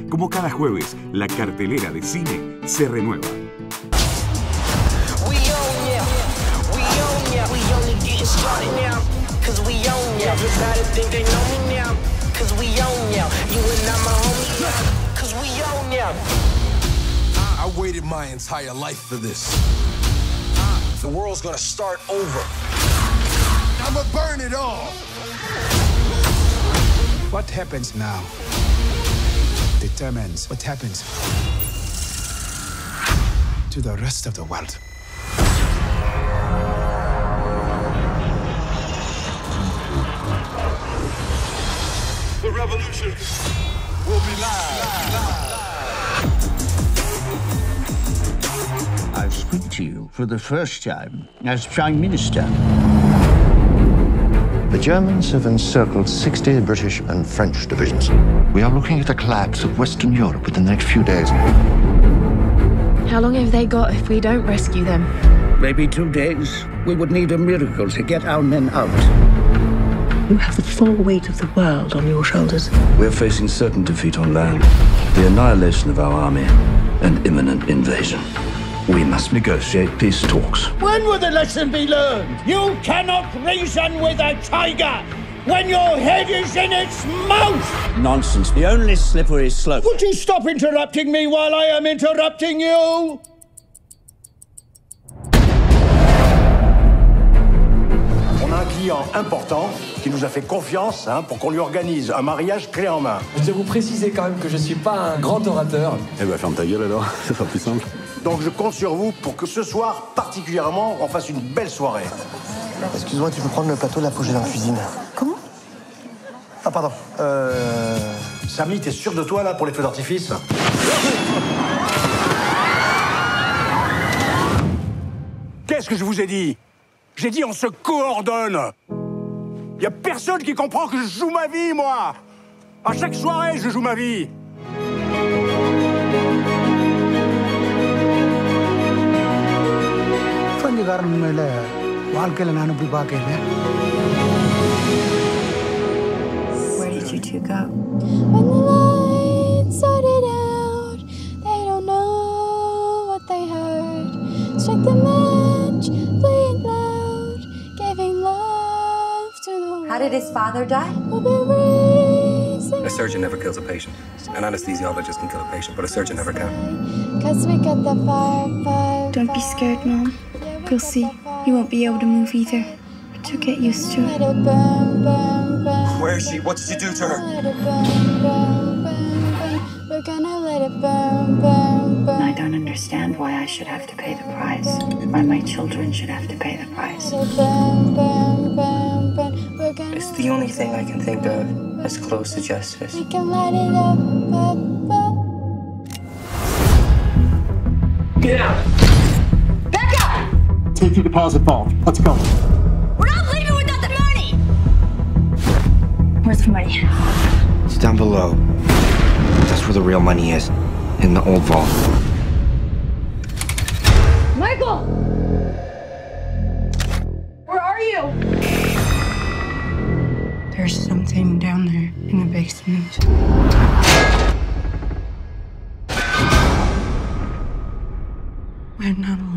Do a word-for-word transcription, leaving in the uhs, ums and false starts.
Como cada jueves, la cartelera de cine se renueva. I waited my entire life for this. The world's gonna start over. I'ma burn it all. What happens now determines what happens to the rest of the world. The revolution will be live. live. I speak to you for the first time as Prime Minister. The Germans have encircled sixty British and French divisions. We are looking at a collapse of Western Europe within the next few days. How long have they got if we don't rescue them? Maybe two days. We would need a miracle to get our men out. You have the full weight of the world on your shoulders. We're facing certain defeat on land, the annihilation of our army, and imminent invasion. We must negotiate peace talks. When will the lesson be learned? You cannot reason with a tiger when your head is in its mouth! Nonsense. The only slippery slope. Would you stop interrupting me while I am interrupting you? On a un client important qui nous a fait confiance hein, pour qu'on lui organise un mariage clé en main. Je vais vous préciser quand même que je suis pas un grand orateur. Eh ben ferme ta gueule alors, ça sera plus simple. Donc je compte sur vous pour que ce soir, particulièrement, on fasse une belle soirée. Excuse-moi, tu peux prendre le plateau, là, faut que j'aille dans la cuisine. Comment? Ah pardon. Euh... Samy, t'es sûr de toi là pour les feux d'artifice? Qu'est-ce que je vous ai dit? J'ai dit on se coordonne. Y a personne qui comprend que je joue ma vie, moi. À chaque soirée, je joue ma vie. Where did you two go? When the lights started out, they don't know what they heard. Strike the match, play it loud, giving love to the world. How did his father die? A surgeon never kills a patient. An anesthesiologist can kill a patient, but a surgeon never can. Cause we got the fire, fire. Don't be scared, Mom. You'll see. You won't be able to move either. But you'll get used to it. Burn, burn, burn. Where is she? What did you do to her? Let it burn, burn, burn, burn. We're gonna let it burn, burn, burn. I don't understand why I should have to pay the price. Why my children should have to pay the price. Let it burn, burn, burn, burn. We're gonna It's the only thing I can think of as close to justice. We can light it up, up, up. Get out! Back up! Take your deposit vault. Let's go. We're not leaving without the money! Where's the money? It's down below. That's where the real money is. In the old vault. Michael! Where are you? There's something down there in the basement. We're not